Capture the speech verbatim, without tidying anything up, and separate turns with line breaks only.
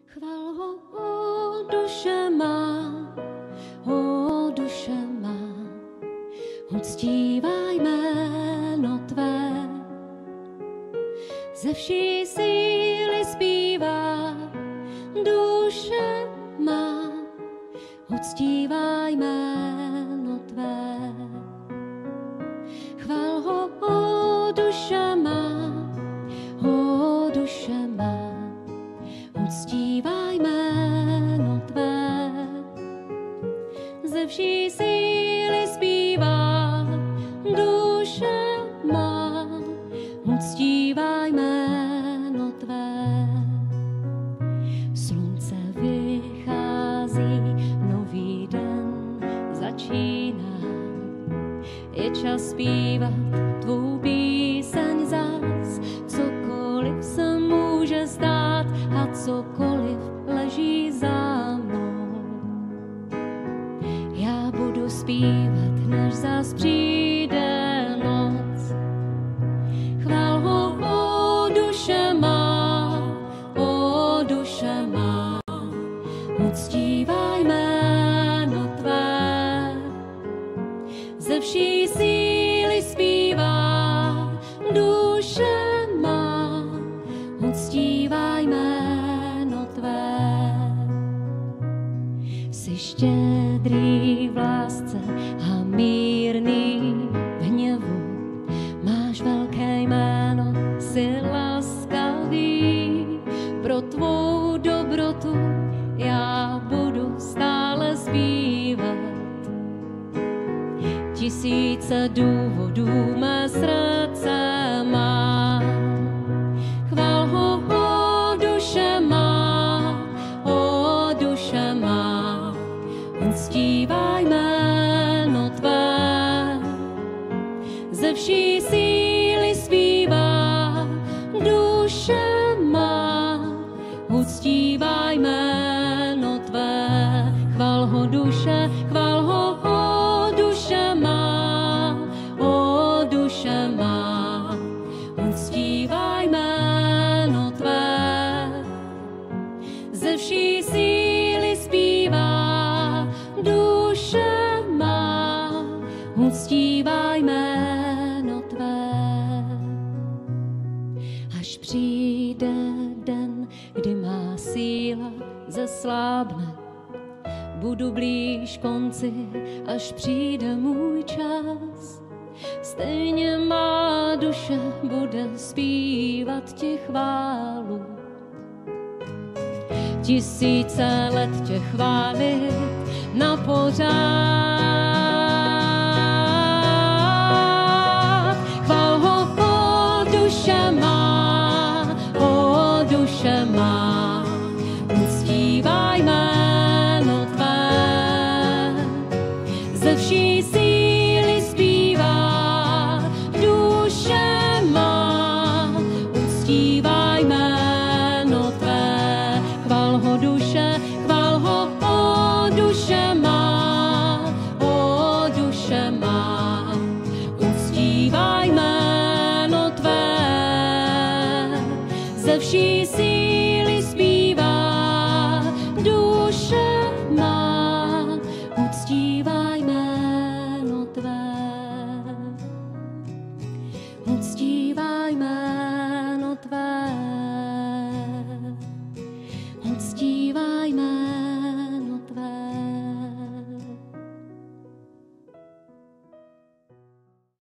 Chval ho, o duše má, o duše má, uctívaj jméno tvé. Ze vší síly zpívá, duše má, uctívaj jméno tvé. Chval ho, o duše má, o duše má, uctívaj jméno tvé. Ze vší síly zpívá, duše má, uctívaj jméno tvé. Slunce vychází, nový den začíná, je čas zpívat tvou píseň zas. Cokoliv se může stát a cokoliv leží za mnou, já budu zpívat, než zas přijde noc. Chvál ho, o duše má, o duše má, uctívaj jméno tvé. Ze vší síly zpívá, duše má, uctívaj jméno tvé. Jsi štědrý v lásce a mírný v hněvu, máš velké jméno, jsi laskavý. Pro tvou dobrotu já budu stále zpívat. Tisíce důvodů mé srdce má. Chvál ho, o duše má, o duše má, uctívaj jméno tvé. Ze vší síly zpívá, duše má, uctívaj jméno tvé. Chvál ho, duše, chvál ho, o duše má, o duše má, uctívaj jméno tvé. Ze vší síly zpívá, duše má, uctívaj jméno tvé. Až přijde den, kdy má síla zeslábne, budu blíž konci, až přijde můj čas. Stejně má duše bude zpívat ti chválu. Tisíce let tě chválit na pořád. Chvál ho, o duše má, o duše má,